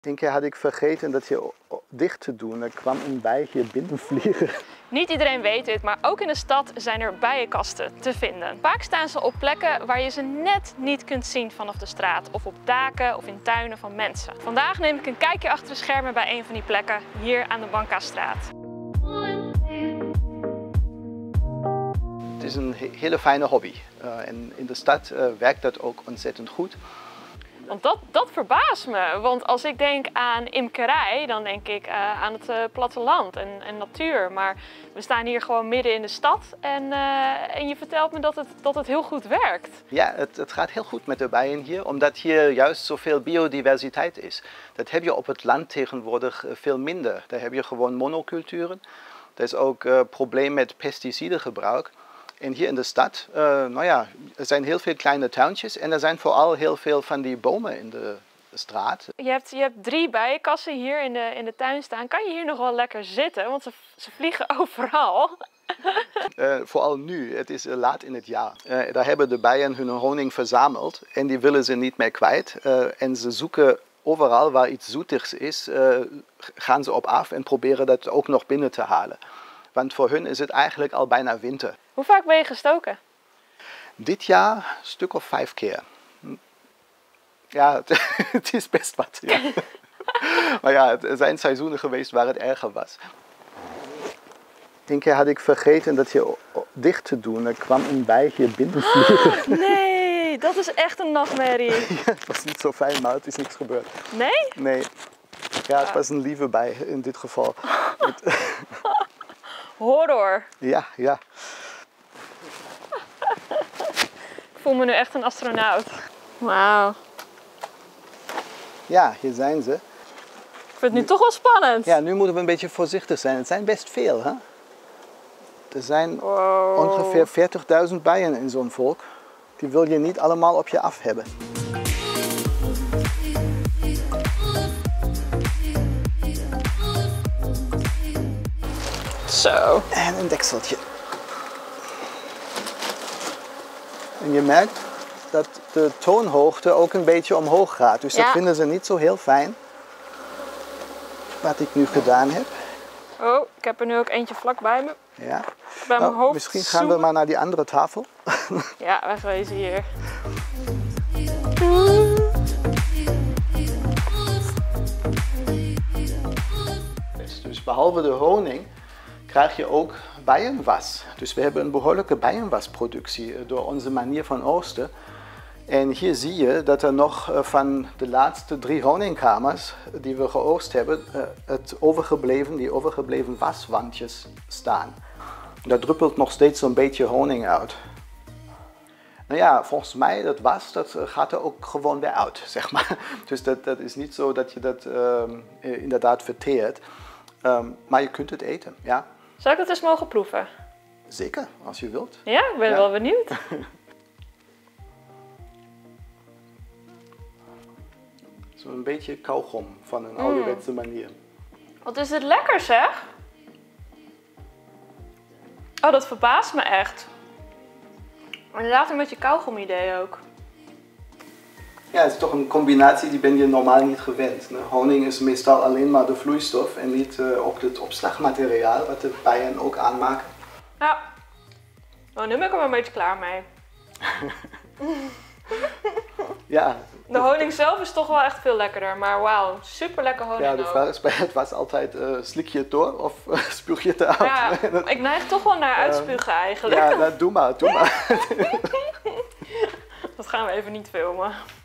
Eén keer had ik vergeten dat hier dicht te doen. Er kwam een bij hier binnenvliegen. Niet iedereen weet dit, maar ook in de stad zijn er bijenkasten te vinden. Vaak staan ze op plekken waar je ze net niet kunt zien vanaf de straat. Of op daken of in tuinen van mensen. Vandaag neem ik een kijkje achter de schermen bij een van die plekken hier aan de Bankastraat. Het is een hele fijne hobby. En in de stad werkt dat ook ontzettend goed. Want dat verbaast me, want als ik denk aan imkerij, dan denk ik aan het platteland en natuur. Maar we staan hier gewoon midden in de stad en je vertelt me dat het heel goed werkt. Ja, het gaat heel goed met de bijen hier, omdat hier juist zoveel biodiversiteit is. Dat heb je op het land tegenwoordig veel minder. Daar heb je gewoon monoculturen. Er is ook probleem met pesticidengebruik. En hier in de stad, er zijn heel veel kleine tuintjes en er zijn vooral heel veel van die bomen in de straat. Je hebt 3 bijenkassen hier in de tuin staan. Kan je hier nog wel lekker zitten? Want ze vliegen overal. Vooral nu, het is laat in het jaar. Daar hebben de bijen hun honing verzameld en die willen ze niet meer kwijt. En ze zoeken overal waar iets zoetigs is, gaan ze op af en proberen dat ook nog binnen te halen. Want voor hun is het eigenlijk al bijna winter. Hoe vaak ben je gestoken? Dit jaar een stuk of 5 keer. Ja, het is best wat. Ja. Maar ja, er zijn seizoenen geweest waar het erger was. Eén keer had ik vergeten dat hier dicht te doen. Er kwam een bij hier binnenvliegen. Nee, dat is echt een nachtmerrie. Ja, het was niet zo fijn, maar het is niks gebeurd. Nee? Nee. Ja, het was een lieve bij in dit geval. Horror. Ja, ja. Ik voel me nu echt een astronaut. Wauw. Ja, hier zijn ze. Ik vind het nu toch wel spannend. Ja, nu moeten we een beetje voorzichtig zijn. Het zijn best veel, hè? Er zijn ongeveer 40.000 bijen in zo'n volk. Die wil je niet allemaal op je af hebben. Zo. En een dekseltje. En je merkt dat de toonhoogte ook een beetje omhoog gaat. Dus dat vinden ze niet zo heel fijn. Wat ik nu gedaan heb. Oh, ik heb er nu ook eentje vlak bij me. Ja. Bij mijn hoofd. Misschien gaan we maar naar die andere tafel. Ja, wegwezen hier. Dus behalve de honing krijg je ook bijenwas. Dus we hebben een behoorlijke bijenwasproductie door onze manier van oogsten. En hier zie je dat er nog van de laatste 3 honingkamers die we geoogst hebben, die overgebleven waswandjes staan. Daar druppelt nog steeds zo'n beetje honing uit. Nou ja, volgens mij, dat was, dat gaat er ook gewoon weer uit, zeg maar. Dus dat is niet zo dat je dat inderdaad verteert. Maar je kunt het eten, ja. Zou ik het eens mogen proeven? Zeker, als je wilt. Ja, ik ben wel benieuwd. Zo'n beetje kauwgom van een ouderwetse manier. Wat is dit lekker, zeg. Oh, dat verbaast me echt. Inderdaad een beetje kauwgom-idee ook. Ja, het is toch een combinatie die ben je normaal niet gewend. Honing is meestal alleen maar de vloeistof en niet ook het opslagmateriaal wat de bijen ook aanmaken. Ja, nou, nu ben ik er wel een beetje klaar mee. Ja. De honing zelf is toch wel echt veel lekkerder, maar wauw, super lekker honing. Ja, de vraag is bij het was altijd, slik je het door of spuug je het eruit? Ja, ik neig toch wel naar uitspugen eigenlijk. Ja, nou, doe maar. Dat gaan we even niet filmen.